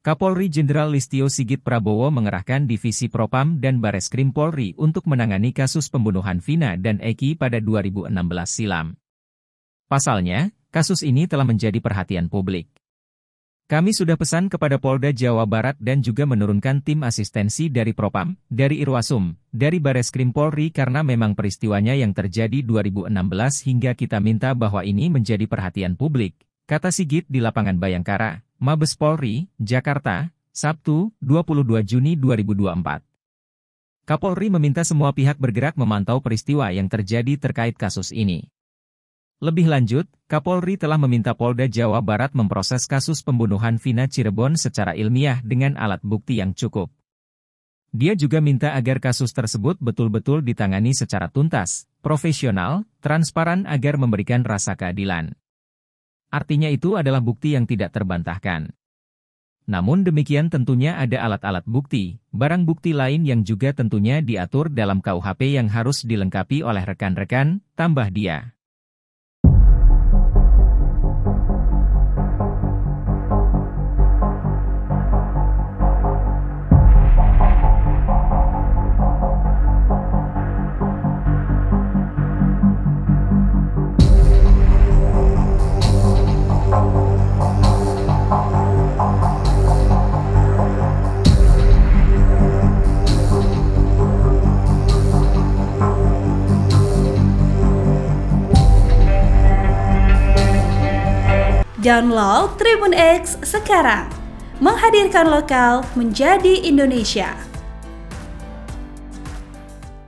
Kapolri Jenderal Listio Sigit Prabowo mengerahkan Divisi Propam dan Bareskrim Polri untuk menangani kasus pembunuhan Vina dan Eki pada 2016 silam. Pasalnya, kasus ini telah menjadi perhatian publik. Kami sudah pesan kepada Polda Jawa Barat dan juga menurunkan tim asistensi dari Propam, dari Irwasum, dari Bareskrim Polri karena memang peristiwanya yang terjadi 2016 hingga kita minta bahwa ini menjadi perhatian publik, kata Sigit di lapangan Bayangkara, Mabes Polri, Jakarta, Sabtu, 22 Juni 2024. Kapolri meminta semua pihak bergerak memantau peristiwa yang terjadi terkait kasus ini. Lebih lanjut, Kapolri telah meminta Polda Jawa Barat memproses kasus pembunuhan Vina Cirebon secara ilmiah dengan alat bukti yang cukup. Dia juga minta agar kasus tersebut betul-betul ditangani secara tuntas, profesional, transparan agar memberikan rasa keadilan. Artinya itu adalah bukti yang tidak terbantahkan. Namun demikian tentunya ada alat-alat bukti, barang bukti lain yang juga tentunya diatur dalam KUHP yang harus dilengkapi oleh rekan-rekan, tambah dia. Download Tribun X sekarang, menghadirkan lokal menjadi Indonesia.